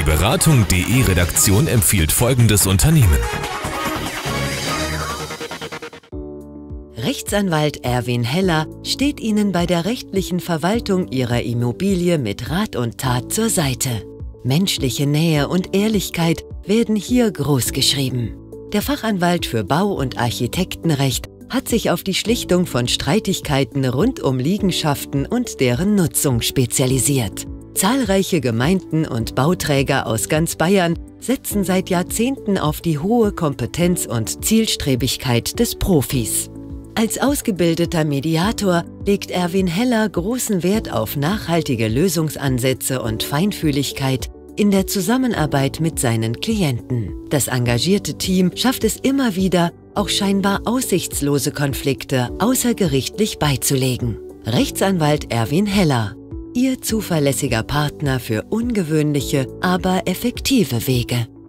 Die Beratung.de Redaktion empfiehlt folgendes Unternehmen. Rechtsanwalt Erwin Heller steht Ihnen bei der rechtlichen Verwaltung Ihrer Immobilie mit Rat und Tat zur Seite. Menschliche Nähe und Ehrlichkeit werden hier großgeschrieben. Der Fachanwalt für Bau- und Architektenrecht hat sich auf die Schlichtung von Streitigkeiten rund um Liegenschaften und deren Nutzung spezialisiert. Zahlreiche Gemeinden und Bauträger aus ganz Bayern setzen seit Jahrzehnten auf die hohe Kompetenz und Zielstrebigkeit des Profis. Als ausgebildeter Mediator legt Erwin Heller großen Wert auf nachhaltige Lösungsansätze und Feinfühligkeit in der Zusammenarbeit mit seinen Klienten. Das engagierte Team schafft es immer wieder, auch scheinbar aussichtslose Konflikte außergerichtlich beizulegen. Rechtsanwalt Erwin Heller, Ihr zuverlässiger Partner für ungewöhnliche, aber effektive Wege.